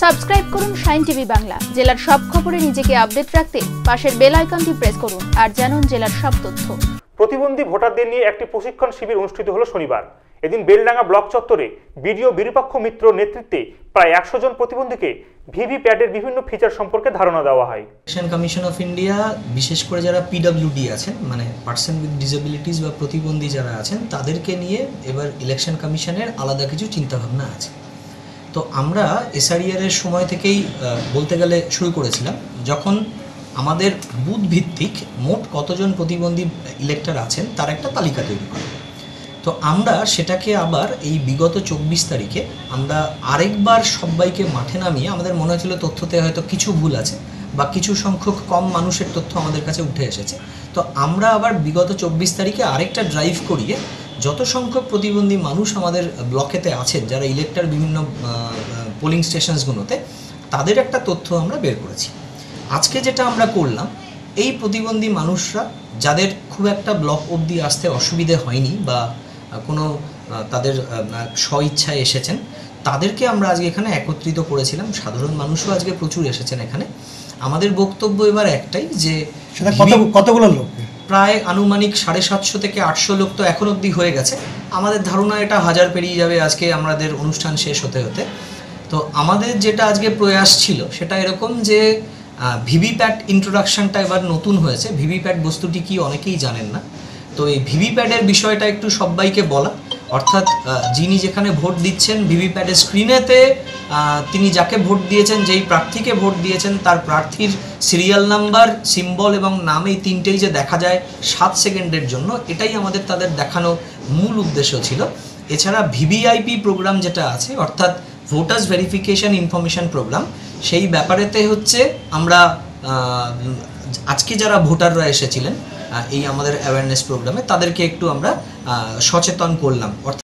Subscribe করুন shine TV Bangla. জেলার সব খবরে নিজেকে আপডেট রাখতে পাশের বেল আইকনটি প্রেস করুন আর জানুন জেলার সব তথ্য। প্রতিবন্ধী ভোটারদের নিয়ে একটি প্রশিক্ষণ শিবির অনুষ্ঠিত হলো শনিবার। এদিন বেলডাঙ্গা ব্লক চত্বরে বিডিও বিরূপাক্ষ মিত্র নেতৃত্বে প্রায় 100 জন প্রতিবন্ধীকে ভিভিপ্যাটের বিভিন্ন ফিচার সম্পর্কে ধারণা দেওয়া হয়। ইলেকশন কমিশন অফ ইন্ডিয়া বিশেষ করে যারা পিডব্লিউডি আছেন, মানে পার্সন উইথ ডিসেবিলিটিস বা প্রতিবন্ধী যারা আছেন, তাদেরকে নিয়ে এবার ইলেকশন কমিশনের আলাদা কিছু চিন্তাভাবনা আছে। তো আমরা এসআরইআর এর সময় থেকেই বলতে গেলে শুরু করেছিলাম, যখন আমাদের বুথ ভিত্তিক মোট কতজন প্রতিবন্ধী ইলেক্টর আছেন তার একটা তালিকা তৈরি করা। তো আমরা সেটাকে আবার এই বিগত 24 তারিখে আমরা আরেকবার সবাইকে মাঠে নামিয়ে, আমাদের মনে হয়েছিল তথ্যতে হয়তো কিছু ভুল আছে বা কিছু সংখ্যক কম মানুষের তথ্য আমাদের কাছে উঠে এসেছে। তো আমরা আবার বিগত 24 তারিখে আরেকটা ড্রাইভ করিয়ে যত সংখ্যক প্রতিবন্ধী মানুষ আমাদের ব্লকেতে আছেন, যারা ইলেক্টর বিভিন্ন পোলিং স্টেশনসগুলোতে, তাদের একটা তথ্য আমরা বের করেছি। আজকে যেটা আমরা করলাম, এই প্রতিবন্ধী মানুষরা যাদের খুব একটা ব্লক অবধি আসতে অসুবিধে হয়নি বা কোনো তাদের স্বইচ্ছায় এসেছেন, তাদেরকে আমরা আজকে এখানে একত্রিত করেছিলাম। সাধারণ মানুষও আজকে প্রচুর এসেছেন এখানে। আমাদের বক্তব্য এবার একটাই, যে কতগুলো লোক, প্রায় আনুমানিক 750 থেকে 800 লোক তো এখন অবধি হয়ে গেছে। আমাদের ধারণা এটা 1000 পেরিয়ে যাবে আজকে আমাদের অনুষ্ঠান শেষ হতে হতে। তো আমাদের যেটা আজকে প্রয়াস ছিল সেটা এরকম, যে ভিভিপ্যাট ইন্ট্রোডাকশনটা এবার নতুন হয়েছে। ভিভিপ্যাট বস্তুটি কি অনেকেই জানেন না। তো এই ভিভিপ্যাটের বিষয়টা একটু সবাইকে বলা, অর্থাৎ যিনি যেখানে ভোট দিচ্ছেন, ভিভিপ্যাটের স্ক্রিনেতে তিনি যাকে ভোট দিয়েছেন, যেই প্রার্থীকে ভোট দিয়েছেন, তার প্রার্থীর সিরিয়াল নাম্বার, সিম্বল এবং নাম, এই তিনটেই যে দেখা যায় 7 সেকেন্ডের জন্য, এটাই আমাদের তাদের দেখানো মূল উদ্দেশ্য ছিল। এছাড়া ভিভিআইপি প্রোগ্রাম যেটা আছে, অর্থাৎ ভোটার্স ভেরিফিকেশন ইনফরমেশন প্রোগ্রাম, সেই ব্যাপারেতে হচ্ছে আমরা আজকে যারা ভোটাররা এসেছিলেন এই আমাদের অ্যাওয়ারনেস প্রোগ্রামে, তাদেরকে একটু আমরা সচেতন করলাম।